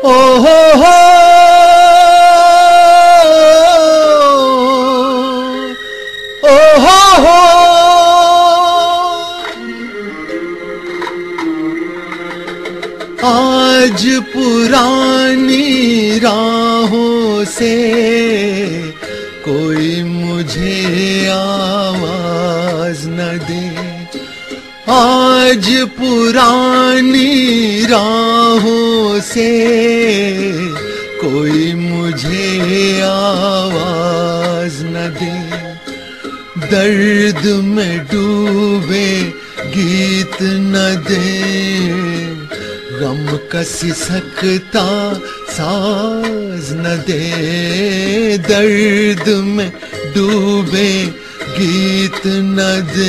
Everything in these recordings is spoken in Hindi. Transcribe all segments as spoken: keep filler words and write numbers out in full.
ओ हो हो ओ हो हो आज पुरानी राहों से कोई मुझे आवाज न दे। आज पुरानी राहों से कोई मुझे आवाज न दे। दर्द में डूबे गीत न दे, गम का सिसकता साज न दे। दर्द में डूबे गीत न दे,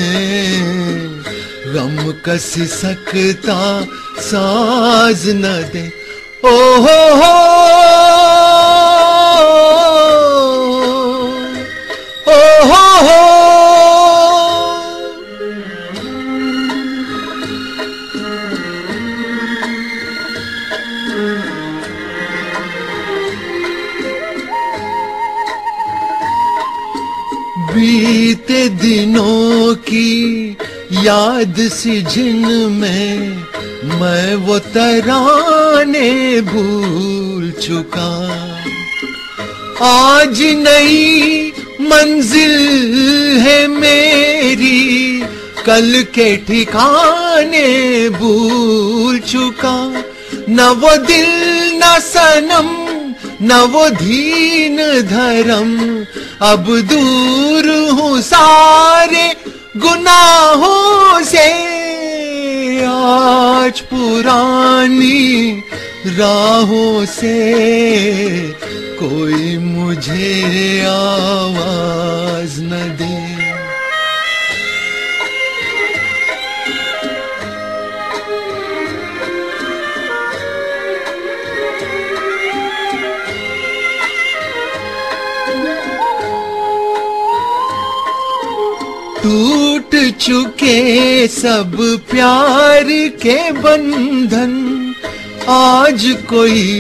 गम का सिसकता साज न दे। ओ हो हो ओ हो हो बीते दिनों की याद सी जिनमें मैं वो तराने भूल चुका। आज नई मंजिल है मेरी, कल के ठिकाने भूल चुका। न वो दिल न सनम न वो दीन धर्म, अब दूर हूँ सारे गुनाहों से। आज पुरानी राहों से कोई मुझे आवाज न दे। टूट चुके सब प्यार के बंधन, आज कोई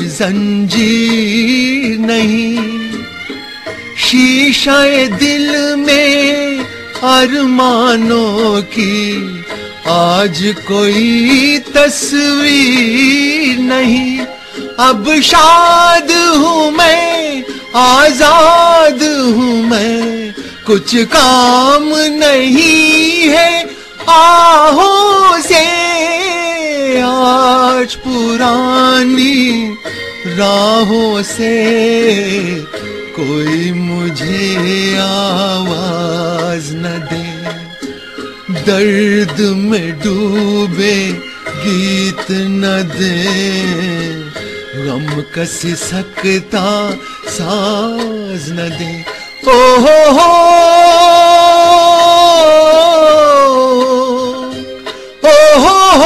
जंजीर नहीं। शीशे दिल में अरमानों की आज कोई तस्वीर नहीं। अब शाद हूँ मैं, आजाद हूँ मैं, कुछ काम नहीं है आहों से। आज पुरानी राहों से कोई मुझे आवाज न दे। दर्द में डूबे गीत न दे, गम का सिसकता साज न दे। ओ हो हो ओ हो हो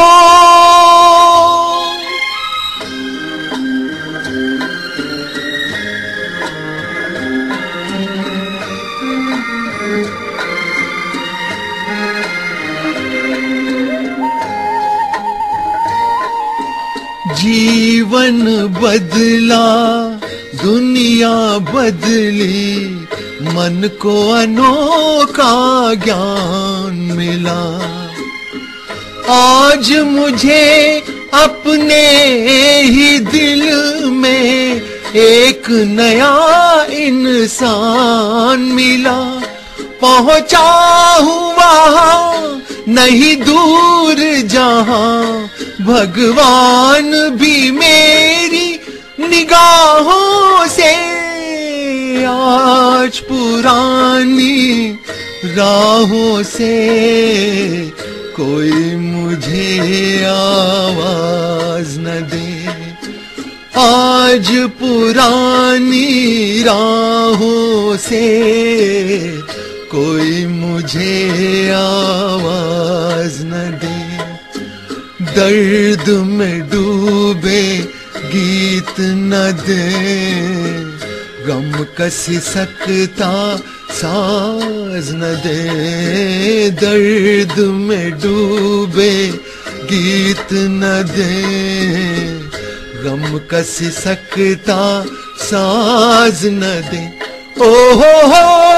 जीवन बदला दुनिया बदली, मन को अनोखा ज्ञान मिला। आज मुझे अपने ही दिल में एक नया इंसान मिला। पहुंचा हूँ वहाँ नहीं दूर जहाँ, भगवान भी मेरी निगाहों से। आज पुरानी राहों से कोई मुझे आवाज न दे। आज पुरानी राहों से कोई मुझे आवाज न दे। दर्द में डूबे गीत न दे, गम का सिसकता साज न दे। दर्द में डूबे गीत न दे, गम कस सकता साज न दे। ओ हो हो